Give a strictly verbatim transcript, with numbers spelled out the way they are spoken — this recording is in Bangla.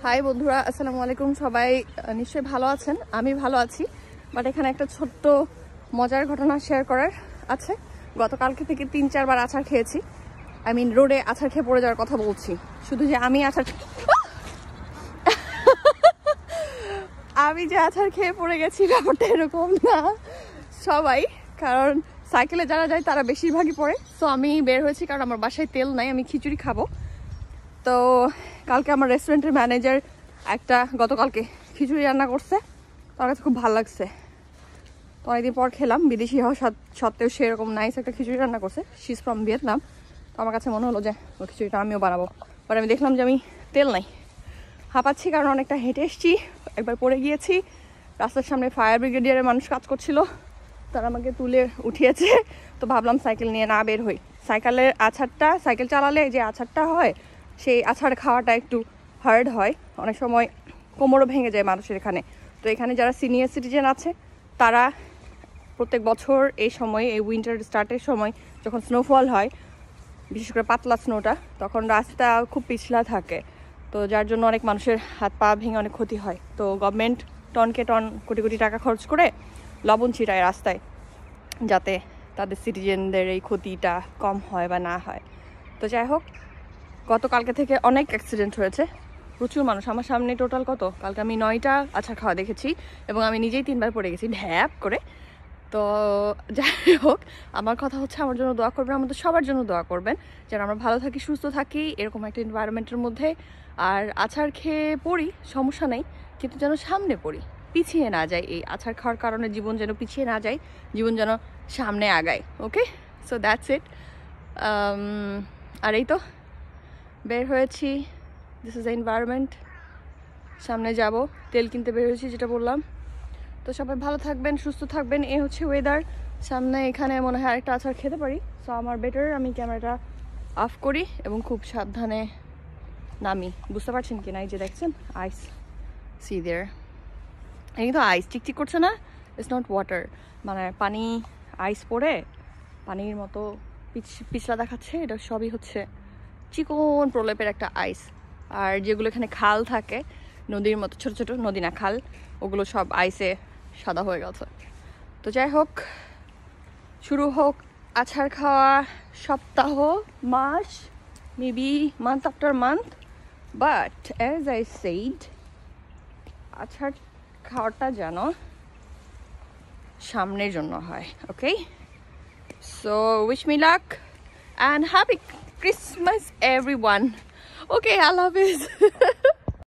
হাই বন্ধুরা, আসসালামু আলাইকুম। সবাই নিশ্চয়ই ভালো আছেন, আমি ভালো আছি। বাট এখানে একটা ছোট্ট মজার ঘটনা শেয়ার করার আছে। গতকালকে থেকে তিন চারবার আচার খেয়েছি। আই মিন রোডে আচার খেয়ে পড়ে যাওয়ার কথা বলছি। শুধু যে আমি আচার আমি যে আচার খেয়ে পড়ে গেছি ব্যাপারটা এরকম না, সবাই। কারণ সাইকেলে যারা যায় তারা বেশিরভাগই পড়ে। তো আমি বের হয়েছি কারণ আমার বাসায় তেল নাই, আমি খিচুড়ি খাবো। তো কালকে আমার রেস্টুরেন্টের ম্যানেজার একটা গতকালকে খিচুড়ি রান্না করছে, তার কাছে খুব ভালো লাগছে। তো অনেকদিন পর খেলাম, বিদেশি হওয়া সত্ত্বেও সেরকম নাইস একটা খিচুড়ি রান্না করছে। She is from Vietnam. তো আমার কাছে মনে হলো যে ওই খিচুড়িটা আমিও বানাবো। বাট আমি দেখলাম যে আমি তেল নাই, হাঁপাচ্ছি কারণ অনেকটা হেঁটে এসেছি, একবার পড়ে গিয়েছি। রাস্তার সামনে ফায়ার ব্রিগেডিয়ারের মানুষ কাজ করছিল, তারা আমাকে তুলে উঠিয়েছে। তো ভাবলাম সাইকেল নিয়ে না বের হই। সাইকেলের আছাড়টা, সাইকেল চালালে যে আছাড়টা হয়, সেই আছাড় খাওয়াটা একটু হার্ড হয়, অনেক সময় কোমরও ভেঙে যায় মানুষের এখানে। তো এখানে যারা সিনিয়র সিটিজেন আছে তারা প্রত্যেক বছর এই সময়, এই উইন্টার স্টার্টের সময় যখন স্নোফল হয়, বিশেষ করে পাতলা স্নোটা, তখন রাস্তা খুব পিছলা থাকে। তো যার জন্য অনেক মানুষের হাত পা ভেঙে অনেক ক্ষতি হয়। তো গভর্নমেন্ট টনকে টন কোটি কোটি টাকা খরচ করে লবণ ছিটায় রাস্তায়, যাতে তাদের সিটিজেনদের এই ক্ষতিটা কম হয় বা না হয়। তো যাই হোক, গতকালকে থেকে অনেক অ্যাক্সিডেন্ট হয়েছে, প্রচুর মানুষ। আমার সামনে টোটাল কত, কালকে আমি নয়টা আচার খাওয়া দেখেছি এবং আমি নিজেই তিনবার পড়ে গেছি ঢ্যাপ করে। তো যাই হোক, আমার কথা হচ্ছে আমার জন্য দোয়া করবেন, আমাদের সবার জন্য দোয়া করবেন যেন আমরা ভালো থাকি, সুস্থ থাকি এরকম একটা এনভায়রনমেন্টের মধ্যে। আর আচার খেয়ে পড়ি, সমস্যা নেই, কিন্তু যেন সামনে পড়ি, পিছিয়ে না যায়। এই আচার খাওয়ার কারণে জীবন যেন পিছিয়ে না যায়, জীবন যেন সামনে আগায়। ওকে, সো দ্যাটস ইট। আর এই তো বের হয়েছি, দিস ইজ দ্য এনভায়রনমেন্ট। সামনে যাব, তেল কিনতে বের হয়েছি যেটা বললাম। তো সবাই ভালো থাকবেন, সুস্থ থাকবেন। এ হচ্ছে ওয়েদার। সামনে এখানে মনে হয় আরেকটা আচার খেতে পারি। সো আমার বেটার আমি ক্যামেরাটা অফ করি এবং খুব সাবধানে নামি। বুঝতে পারছেন কি না, এই যে দেখছেন আইস, সি দেয়ার, এই কিন্তু আইস টিকটিক করছে না, ইটস নট ওয়াটার। মানে পানি আইস পড়ে পানির মতো পিছ পিছলা দেখাচ্ছে, এটা সবই হচ্ছে চিকন প্রলেপের একটা আইস। আর যেগুলো এখানে খাল থাকে, নদীর মতো ছোট ছোট, নদী না খাল, ওগুলো সব আইসে সাদা হয়ে গেছে। তো যাই হোক, শুরু হোক আচার খাওয়া সপ্তাহ, মাস, maybe month after month. But as I said, আচার খাওয়াটা যেন সামনের জন্য হয়। Okay, so wish me luck and happy Christmas everyone. Okay, I love it.